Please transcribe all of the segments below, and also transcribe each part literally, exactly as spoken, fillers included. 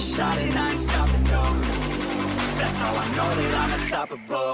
shot and I ain't stopping, no. That's how I know that I'm unstoppable.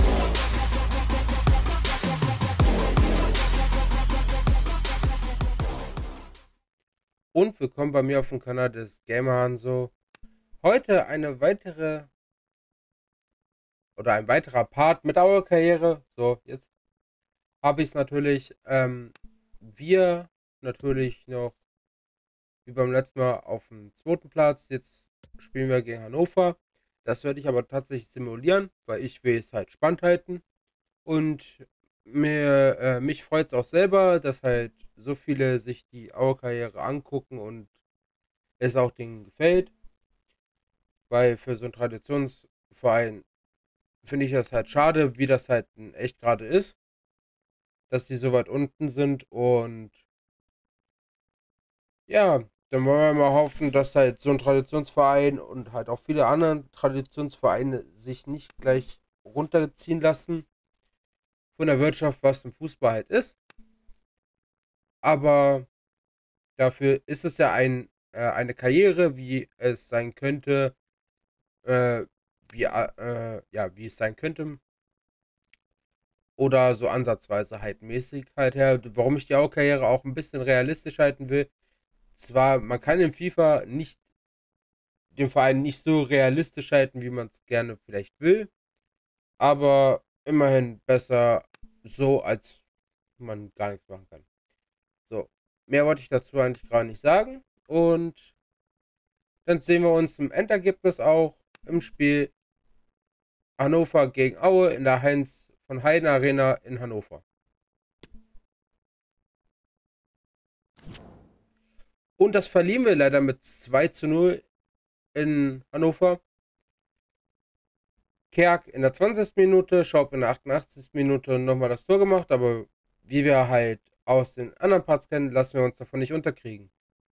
Und willkommen bei mir auf dem Kanal des Gamer Hanzo. Heute eine weitere oder ein weiterer Part mit Our Karriere. So, jetzt habe ich es natürlich. Ähm, wir natürlich noch wie beim letzten Mal auf dem zweiten Platz. Jetzt spielen wir gegen Hannover. Das werde ich aber tatsächlich simulieren, weil ich will es halt spannend halten. Und mir, äh, mich freut es auch selber, dass halt so viele sich die Our Karriere angucken und es auch denen gefällt. Weil für so einen Traditionsverein finde ich das halt schade, wie das halt in echt gerade ist, dass die so weit unten sind. Und ja, dann wollen wir mal hoffen, dass halt so ein Traditionsverein und halt auch viele andere Traditionsvereine sich nicht gleich runterziehen lassen von der Wirtschaft, was im Fußball halt ist. Aber dafür ist es ja ein, äh, eine Karriere, wie es sein könnte, äh, wie, äh, ja, wie es sein könnte. Oder so ansatzweise halt mäßig halt her. Warum ich die Au-Karriere auch ein bisschen realistisch halten will. Zwar, man kann in FIFA nicht den Verein nicht so realistisch halten, wie man es gerne vielleicht will. Aber immerhin besser so, als man gar nichts machen kann. So, mehr wollte ich dazu eigentlich gar nicht sagen. Und dann sehen wir uns im Endergebnis auch im Spiel Hannover gegen Aue in der Heinz von Heiden Arena in Hannover. Und das verlieren wir leider mit zwei zu null in Hannover. Kerk in der zwanzigsten Minute, Schaub in der achtundachtzigsten Minute nochmal das Tor gemacht, aber wie wir halt aus den anderen Parts kennen, lassen wir uns davon nicht unterkriegen.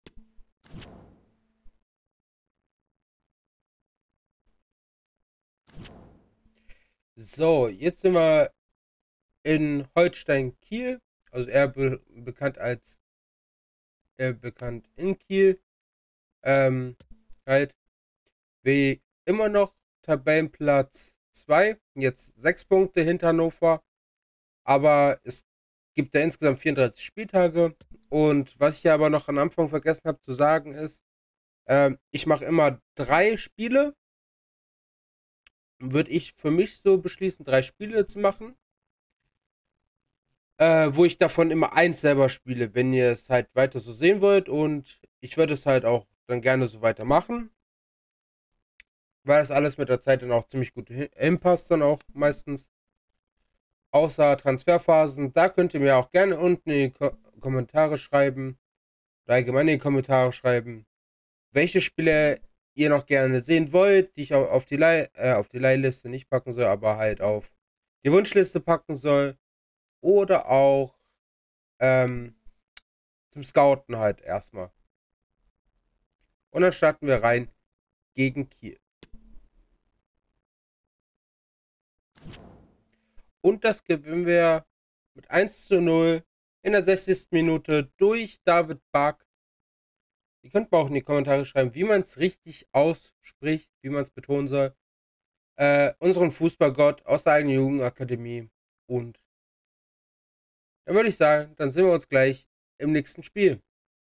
So, jetzt sind wir in Holstein Kiel, also eher be bekannt als äh, bekannt in Kiel. Ähm, halt, wie immer noch Tabellenplatz zwei, jetzt sechs Punkte hinter Hannover, aber es gibt ja insgesamt vierunddreißig Spieltage. Und was ich ja aber noch am Anfang vergessen habe zu sagen ist, äh, ich mache immer drei Spiele, würde ich für mich so beschließen, drei Spiele zu machen, äh, wo ich davon immer eins selber spiele, wenn ihr es halt weiter so sehen wollt. Und ich würde es halt auch dann gerne so weitermachen, weil das alles mit der Zeit dann auch ziemlich gut hinpasst, dann auch meistens. Außer Transferphasen, da könnt ihr mir auch gerne unten in die Ko Kommentare schreiben, oder allgemein in die Kommentare schreiben, welche Spiele ihr noch gerne sehen wollt, die ich auf die, Leih äh, auf die Leihliste nicht packen soll, aber halt auf die Wunschliste packen soll. Oder auch ähm, zum Scouten halt erstmal. Und dann starten wir rein gegen Kiel. Und das gewinnen wir mit eins zu null in der sechzigsten Minute durch David Bark. Ihr könnt mir auch in die Kommentare schreiben, wie man es richtig ausspricht, wie man es betonen soll. Äh, unseren Fußballgott aus der eigenen Jugendakademie. Und dann würde ich sagen, dann sehen wir uns gleich im nächsten Spiel.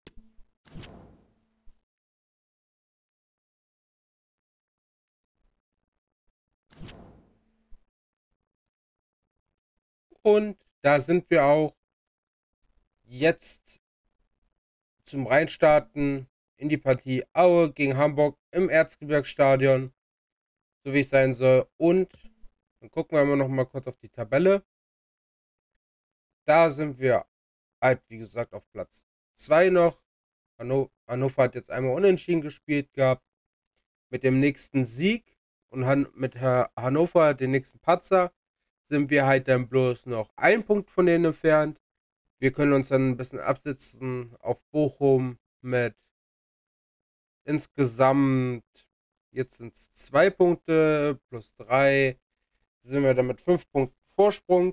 Und da sind wir auch jetzt zum Reinstarten in die Partie Aue gegen Hamburg im Erzgebirgsstadion, so wie es sein soll. Und dann gucken wir mal noch mal kurz auf die Tabelle. Da sind wir halt, wie gesagt, auf Platz zwei noch. Hanno Hannover hat jetzt einmal unentschieden gespielt gehabt. Mit dem nächsten Sieg und Han mit Herr Hannover, den nächsten Patzer, sind wir halt dann bloß noch ein Punkt von denen entfernt. Wir können uns dann ein bisschen absetzen auf Bochum mit insgesamt, jetzt sind es zwei Punkte plus drei, sind wir dann mit fünf Punkten Vorsprung.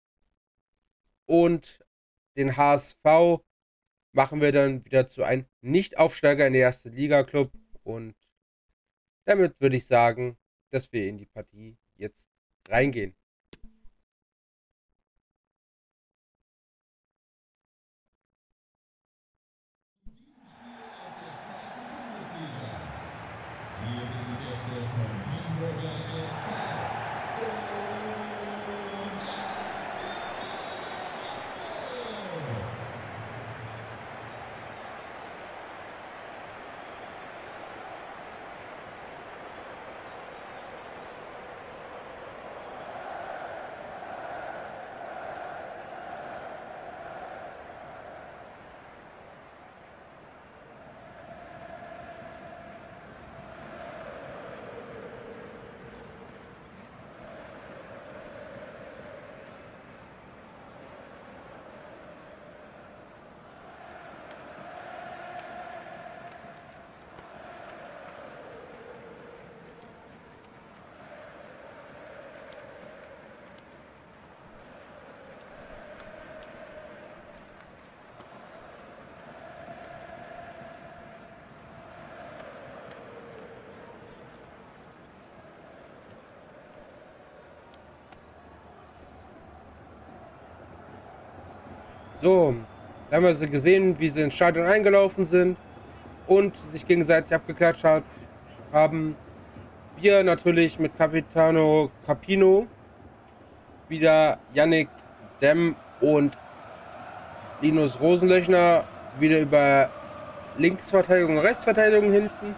Und den H S V machen wir dann wieder zu einem Nicht-Aufsteiger in die erste Liga-Club. Und Damit würde ich sagen, dass wir in die Partie jetzt reingehen. Hier sind die Gäste von Hamburger S V. Und So, da haben wir sie gesehen, wie sie ins Stadion eingelaufen sind und sich gegenseitig abgeklatscht hat, haben. Wir natürlich mit Capitano Capino, wieder Yannick Demm und Linus Rosenlöchner wieder über Linksverteidigung und Rechtsverteidigung hinten.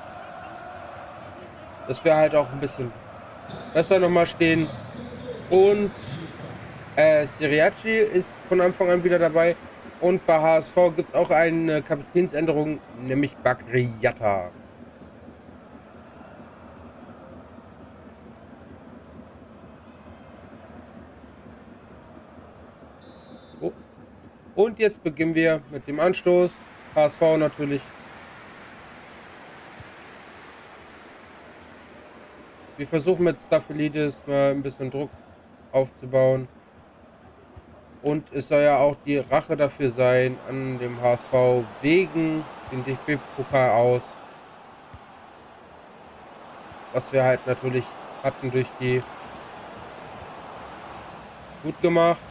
Dass wir halt auch ein bisschen besser nochmal stehen. Und äh, Siriaci ist von Anfang an wieder dabei. Und bei H S V gibt es auch eine Kapitänsänderung, nämlich Bakriata. Oh. Und jetzt beginnen wir mit dem Anstoß. H S V natürlich. Wir versuchen mit Staphylides mal ein bisschen Druck aufzubauen. Und es soll ja auch die Rache dafür sein an dem H S V wegen dem D F B-Pokal aus. Was wir halt natürlich hatten durch die gut gemacht.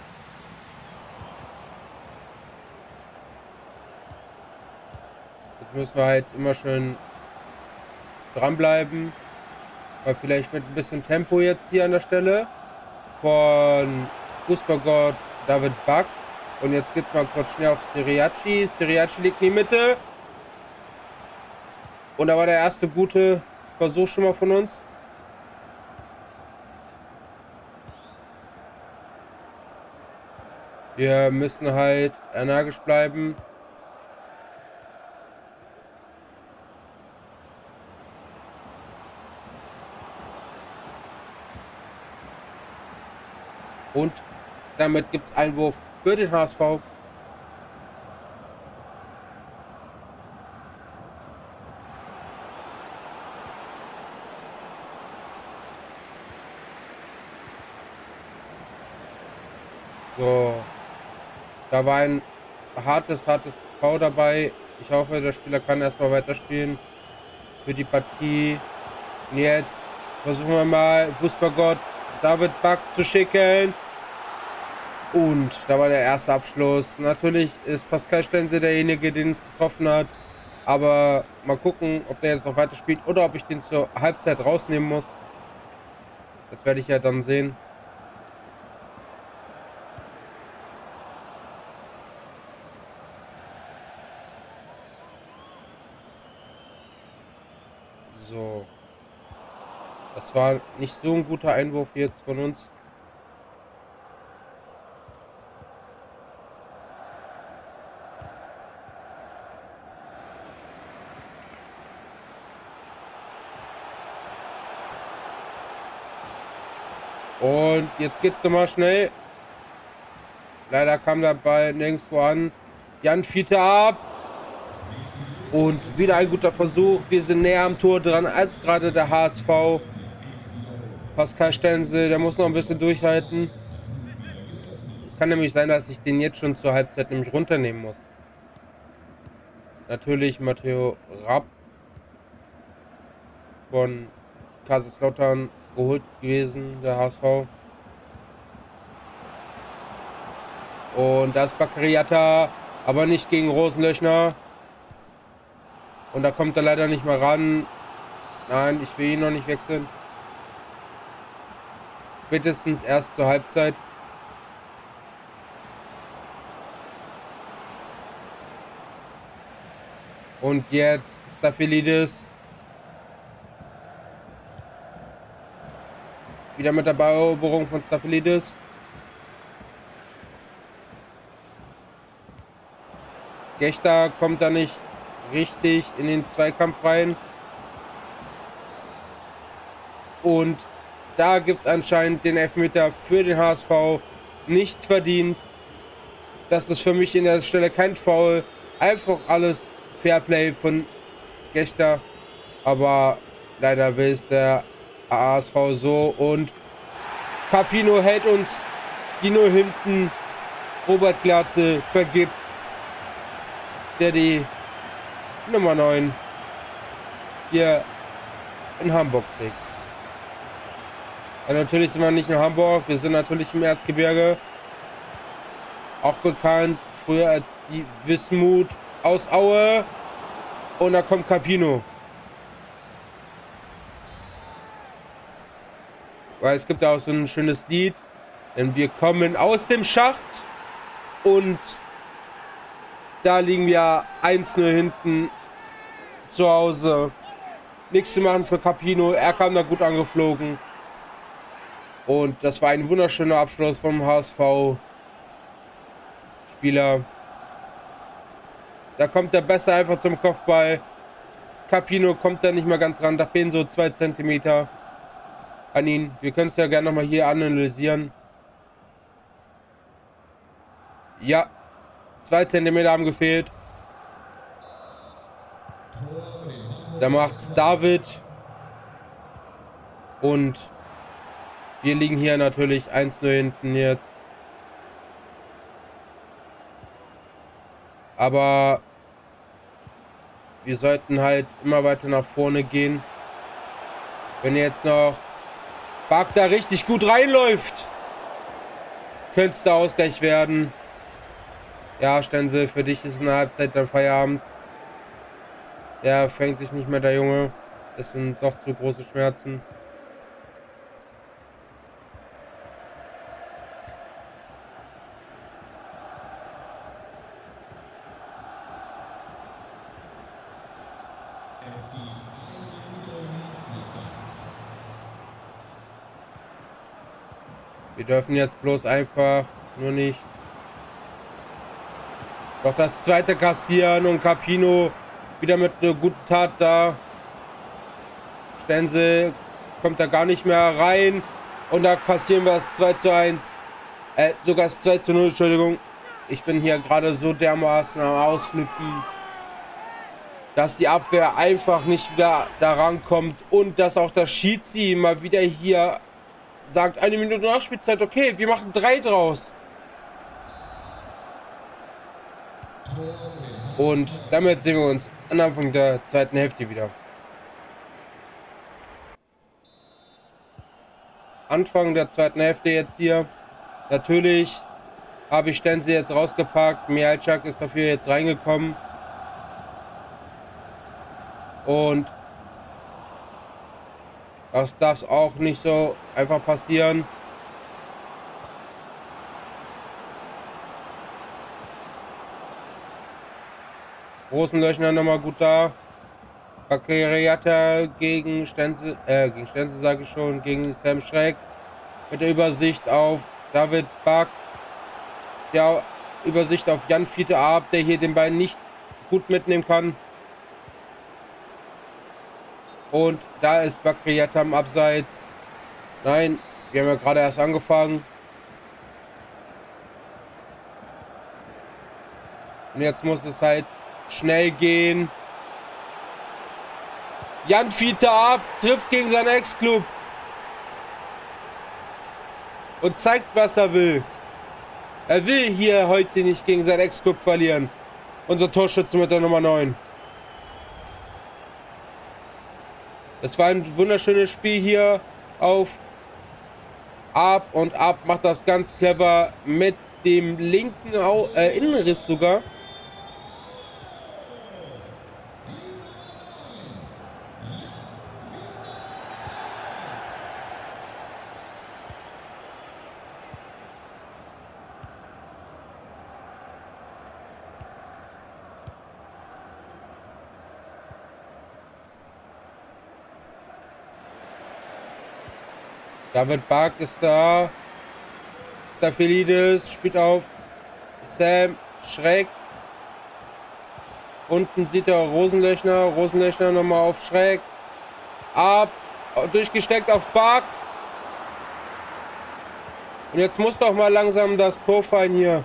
Jetzt müssen wir halt immer schön dranbleiben. Aber vielleicht mit ein bisschen Tempo jetzt hier an der Stelle von Fußballgott David Back. Und jetzt geht's mal kurz schnell auf Siriaci. Siriaci liegt in die Mitte. Und da war der erste gute Versuch schon mal von uns. Wir müssen halt energisch bleiben. Und damit gibt es Einwurf für den H S V. So, da war ein hartes, hartes Foul dabei. Ich hoffe, der Spieler kann erstmal weiterspielen für die Partie. Und jetzt versuchen wir mal Fußballgott David Back zu schicken. Und da war der erste Abschluss. Natürlich ist Pascal Stenzel derjenige, den es getroffen hat. Aber mal gucken, ob der jetzt noch weiter spielt oder ob ich den zur Halbzeit rausnehmen muss. Das werde ich ja dann sehen. So. Das war nicht so ein guter Einwurf jetzt von uns. Und jetzt geht's nochmal schnell. Leider kam der Ball nirgendwo an. Jan Fiete ab. Und wieder ein guter Versuch. Wir sind näher am Tor dran als gerade der H S V. Pascal Stenzel, der muss noch ein bisschen durchhalten. Es kann nämlich sein, dass ich den jetzt schon zur Halbzeit nämlich runternehmen muss. Natürlich Matteo Rapp. von Kaiserslautern geholt gewesen, der H S V. Und da ist Bakariata, aber nicht gegen Rosenlöchner. Und da kommt er leider nicht mehr ran. Nein, ich will ihn noch nicht wechseln. Spätestens erst zur Halbzeit. Und jetzt Staphylides. Wieder mit der Balleroberung von Staphylides. Gechter kommt da nicht richtig in den Zweikampf rein. Und da gibt es anscheinend den Elfmeter für den H S V nicht verdient. Das ist für mich in der Stelle kein Foul. Einfach alles Fairplay von Gechter. Aber leider will es der H S V so. Und Carpino hält uns die nur hinten. Robert Glatze vergibt, der die Nummer neun hier in Hamburg trägt. Ja, natürlich sind wir nicht in Hamburg, wir sind natürlich im Erzgebirge. Auch bekannt früher als die Wismut aus Aue. Und da kommt Carpino. Weil es gibt auch so ein schönes Lied. Denn wir kommen aus dem Schacht. Und da liegen wir eins null hinten zu Hause. Nichts zu machen für Carpino. Er kam da gut angeflogen. Und das war ein wunderschöner Abschluss vom H S V-Spieler. Da kommt er besser einfach zum Kopfball. Carpino kommt da nicht mehr ganz ran. Da fehlen so zwei Zentimeter an ihn. Wir können es ja gerne nochmal hier analysieren. Ja, zwei Zentimeter haben gefehlt. Da macht's David. Und wir liegen hier natürlich eins null hinten jetzt. Aber wir sollten halt immer weiter nach vorne gehen. Wenn jetzt noch Bach da richtig gut reinläuft, könnte es der Ausgleich werden. Ja, Stenzel, für dich ist in der Halbzeit dann Feierabend. Der fängt sich nicht mehr, der Junge. Das sind doch zu große Schmerzen. Wir dürfen jetzt bloß einfach nur nicht doch das zweite kassieren und Carpino wieder mit einer guten Tat da. Stenzel kommt da gar nicht mehr rein und da kassieren wir das zwei zu eins. Äh, sogar das zwei zu null, Entschuldigung. Ich bin hier gerade so dermaßen am Ausflippen, dass die Abwehr einfach nicht wieder da rankommt und dass auch der Schiedsrichter mal wieder hier sagt, eine Minute Nachspielzeit, okay, wir machen drei draus. Und damit sehen wir uns am Anfang der zweiten Hälfte wieder. Anfang der zweiten Hälfte jetzt hier. Natürlich habe ich Stenzel jetzt rausgepackt. Mihalczak ist dafür jetzt reingekommen. Und das darf es auch nicht so einfach passieren. Rosenlöchner nochmal gut da. Bakariata gegen Stenzel, äh, gegen Stenzel sage ich schon, gegen Sam Schreck. Mit der Übersicht auf David Bach. Der Übersicht auf Jan Fiete Ab, der hier den Ball nicht gut mitnehmen kann. Und da ist Bakariata am Abseits. Nein, wir haben ja gerade erst angefangen. Und jetzt muss es halt schnell gehen. Jan Fiete Ab trifft gegen seinen Ex-Club. Und zeigt, was er will. Er will hier heute nicht gegen seinen Ex-Club verlieren. Unser Torschütze mit der Nummer neun. Das war ein wunderschönes Spiel hier auf Ab und Ab macht das ganz clever mit dem linken Au äh, Innenriss sogar. David Bark ist da. Staphylides spielt auf Sam Schreck. Unten sieht er Rosenlöchner. Rosenlöchner nochmal auf Schreck. Ab. Durchgesteckt auf Bark. Und jetzt muss doch mal langsam das Tor fallen hier.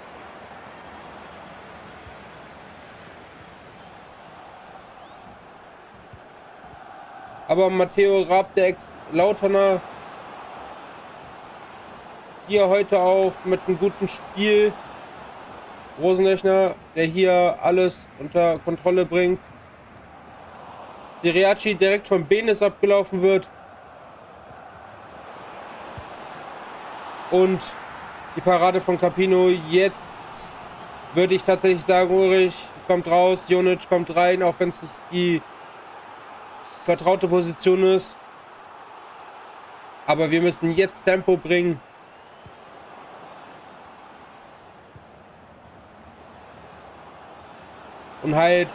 Aber Matteo Raab, der Ex-Lauterner, hier heute auch mit einem guten Spiel. Rosenlöchner, der hier alles unter Kontrolle bringt. Siriaci direkt von Benes abgelaufen wird. Und die Parade von Capino. Jetzt würde ich tatsächlich sagen, Ulrich kommt raus, Jonic kommt rein, auch wenn es nicht die vertraute Position ist. Aber wir müssen jetzt Tempo bringen. Und halt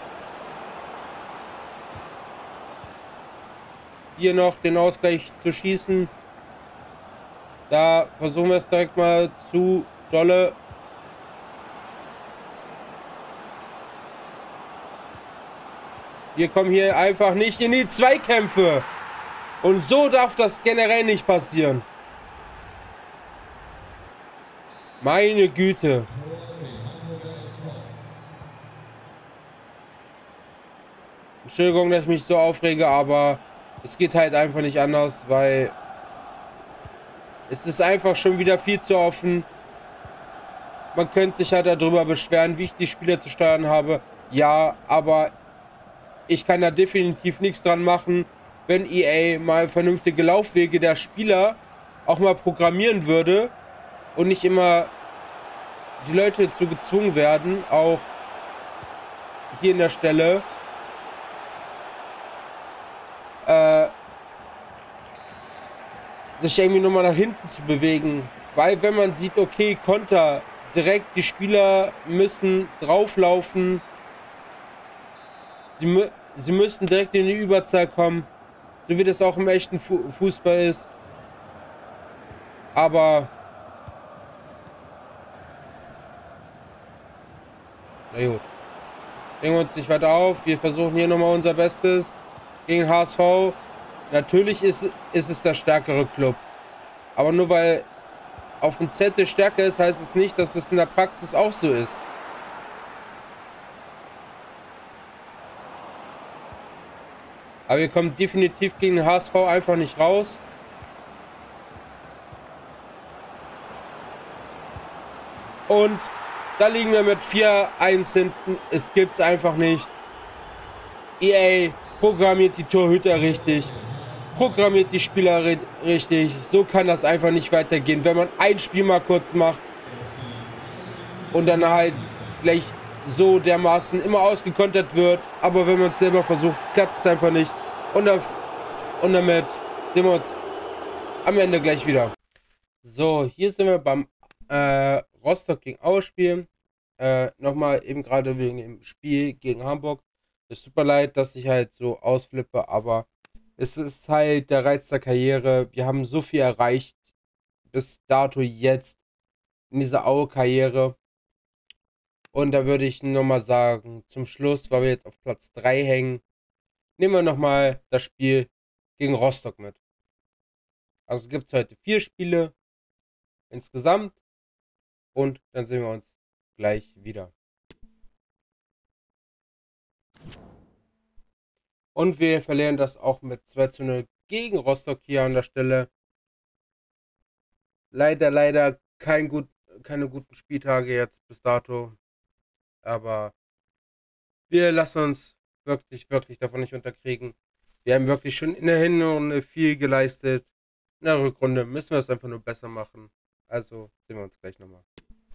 hier noch den Ausgleich zu schießen. Da versuchen wir es direkt mal zu dolle. Wir kommen hier einfach nicht in die Zweikämpfe. Und so darf das generell nicht passieren. Meine Güte. Entschuldigung, dass ich mich so aufrege, aber es geht halt einfach nicht anders, weil es ist einfach schon wieder viel zu offen. Man könnte sich halt darüber beschweren, wie ich die Spieler zu steuern habe. Ja, aber ich kann da definitiv nichts dran machen, wenn E A mal vernünftige Laufwege der Spieler auch mal programmieren würde und nicht immer die Leute dazu gezwungen werden, auch hier in der Stelle, äh, sich irgendwie nochmal nach hinten zu bewegen. Weil wenn man sieht, okay, Konter, direkt die Spieler müssen drauflaufen, sie, mü sie müssen direkt in die Überzahl kommen, so wie das auch im echten Fu Fußball ist. Aber na gut, bringen wir uns nicht weiter auf. Wir versuchen hier nochmal unser Bestes gegen H S V. Natürlich ist, ist es der stärkere Club. Aber nur weil auf dem Zettel stärker ist, heißt es nicht, dass es in der Praxis auch so ist. Aber wir kommen definitiv gegen den H S V einfach nicht raus. Und da liegen wir mit vier eins hinten. Es gibt's einfach nicht. E A programmiert die Torhüter richtig. Programmiert die Spieler richtig. So kann das einfach nicht weitergehen. Wenn man ein Spiel mal kurz macht und dann halt gleich so dermaßen immer ausgekontert wird. Aber wenn man es selber versucht, klappt es einfach nicht. Und, da, und damit sehen wir uns am Ende gleich wieder. So, hier sind wir beim äh, Rostock gegen Aue Spiel. Äh, nochmal eben gerade wegen dem Spiel gegen Hamburg. Es tut mir leid, dass ich halt so ausflippe, aber es ist halt der Reiz der Karriere. Wir haben so viel erreicht bis dato jetzt in dieser Aue-Karriere. Und da würde ich nochmal sagen, zum Schluss, weil wir jetzt auf Platz drei hängen, nehmen wir nochmal das Spiel gegen Rostock mit. Also gibt es heute vier Spiele insgesamt. Und dann sehen wir uns gleich wieder. Und wir verlieren das auch mit zwei zu null gegen Rostock hier an der Stelle. Leider, leider kein gut, keine guten Spieltage jetzt bis dato. Aber wir lassen uns wirklich, wirklich davon nicht unterkriegen. Wir haben wirklich schon in der Hinrunde viel geleistet. In der Rückrunde müssen wir es einfach nur besser machen. Also sehen wir uns gleich nochmal.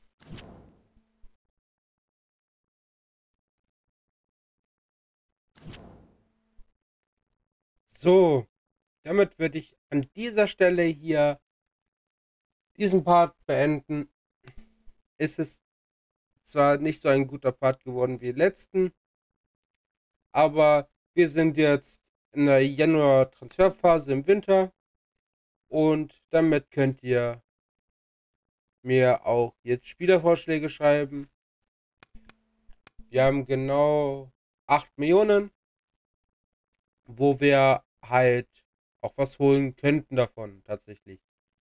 So, damit würde ich an dieser Stelle hier diesen Part beenden. Ist es zwar nicht so ein guter Part geworden wie letzten, aber wir sind jetzt in der Januar-Transferphase im Winter und damit könnt ihr mir auch jetzt Spielervorschläge schreiben. Wir haben genau acht Millionen, wo wir halt auch was holen könnten davon tatsächlich.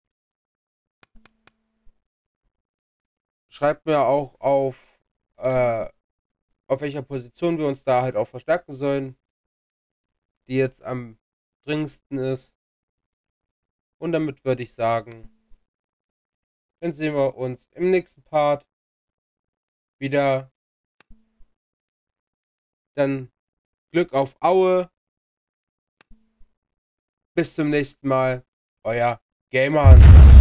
Schreibt mir auch auf, äh, auf welcher Position wir uns da halt auch verstärken sollen, die jetzt am dringendsten ist. Und damit würde ich sagen, dann sehen wir uns im nächsten Part wieder. Dann Glück auf Aue. Bis zum nächsten Mal. Euer Gamer.